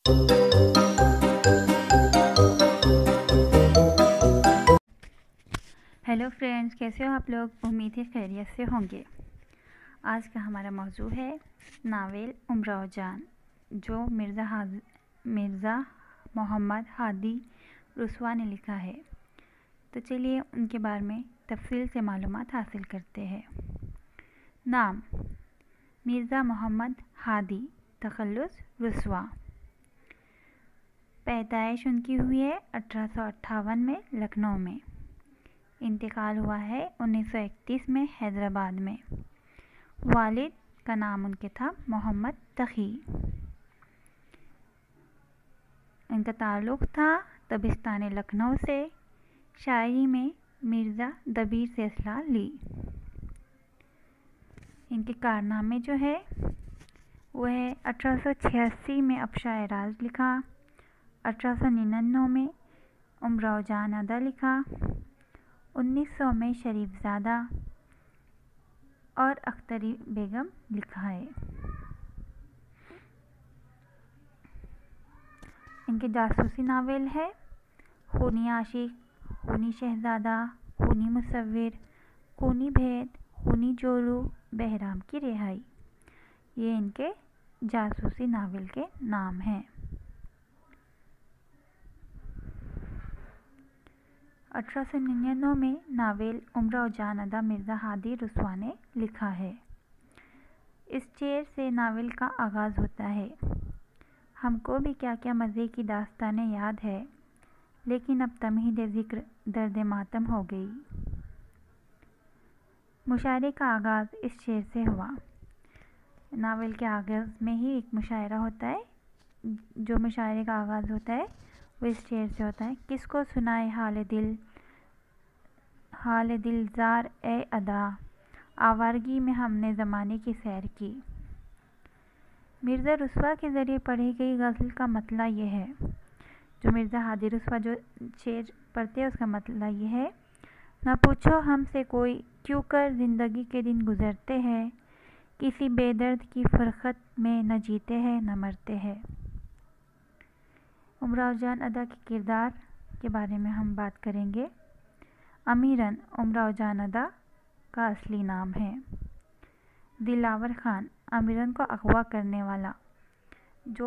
Hello friends, कैसे हो आप लोग। उम्मीद है खैरियत से होंगे। आज का हमारा मौजू है नावल उमराव जान, जो मिर्ज़ा मोहम्मद हादी रुस्वा ने लिखा है। तो चलिए उनके बारे में तफसील से मालूमात हासिल करते हैं। नाम मिर्ज़ा मोहम्मद हादी तखल्लुस रुस्वा। पैदाइश उनकी हुई है 1858 में लखनऊ में। इंतकाल हुआ है 1931 में हैदराबाद में। वालिद का नाम उनके था मोहम्मद तक़ी। इनका ताल्लुक़ था दबिस्तान लखनऊ से। शायरी में मिर्ज़ा दबीर से असलाह ली। इनके कारनामे जो है वो है 1886 में अफ़शाए राज लिखा, 1899 में उमराव जान अदा लिखा, 1900 में शरीफज़ादा और अख्तरी बेगम लिखा है। इनके जासूसी नावल है खूनी आशिक, खूनी शहज़ादा, खूनी मुसव्विर, खूनी भेद, खूनी जोरू, बहराम की रिहाई। ये इनके जासूसी नावल के नाम हैं। 1899 में नावल उमराव जान अदा मिर्ज़ा हादी रुस्वा ने लिखा है। इस शेर से नावल का आगाज़ होता है। हमको भी क्या क्या मज़े की दास्तानें याद है, लेकिन अब तमहीद ज़िक्र दर्द मातम हो गई। मुशायरे का आगाज़ इस शेर से हुआ। नावल के आगाज़ में ही एक मुशायरा होता है। जो मुशायरे का आगाज़ होता है वो इस शेर से होता है। किसको सुनाए हाल दिल ज़ार ए अदा, आवारगी में हमने ज़माने की सैर की। मिर्ज़ा रुस्वा के ज़रिए पढ़ी गई गज़ल का मतला ये है। जो मिर्ज़ा हादी रुस्वा जो शेर पढ़ते हैं उसका मतला ये है। न पूछो हमसे कोई क्यों कर ज़िंदगी के दिन गुज़रते हैं, किसी बेदर्द की फ़रक़त में न जीते हैं न मरते हैं। उमराव जान अदा के किरदार के बारे में हम बात करेंगे। अमीरन उमराव जान अदा का असली नाम है। दिलावर खान अमीरन को अगवा करने वाला, जो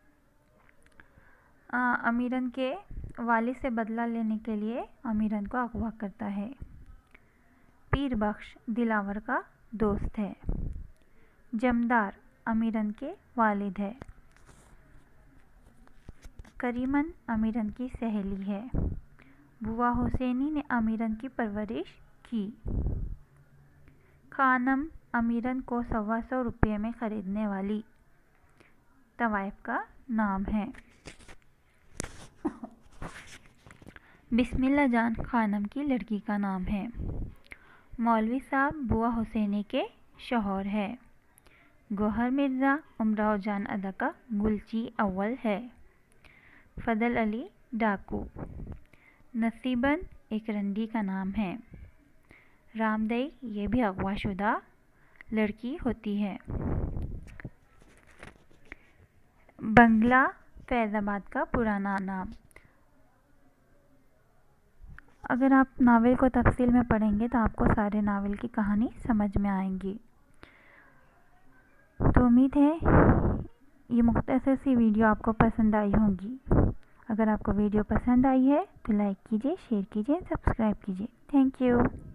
अमीरन के वालिद से बदला लेने के लिए अमीरन को अगवा करता है। पीर बख्श दिलावर का दोस्त है। जमदार अमीरन के वालिद है। करीमन अमीरन की सहेली है। बुआ हुसैनी ने अमीरन की परवरिश की। खानम अमीरन को 125 रुपये में ख़रीदने वाली तवाइफ का नाम है। बिस्मिल्लाह जान खानम की लड़की का नाम है। मौलवी साहब बुआ हुसैनी के शौहर है। गौहर मिर्ज़ा उमराव जान अदा का गुलची अव्वल है। फजल अली डाकू। नसीबन एक रंडी का नाम है। रामदई ये भी अगवाशुदा लड़की होती है। बंगला फैज़ाबाद का पुराना नाम। अगर आप नावल को तफसील में पढ़ेंगे तो आपको सारे नावल की कहानी समझ में आएंगी। तो उम्मीद है ये मुख्तसर सी वीडियो आपको पसंद आई होगी। अगर आपको वीडियो पसंद आई है तो लाइक कीजिए, शेयर कीजिए, सब्सक्राइब कीजिए। Thank you.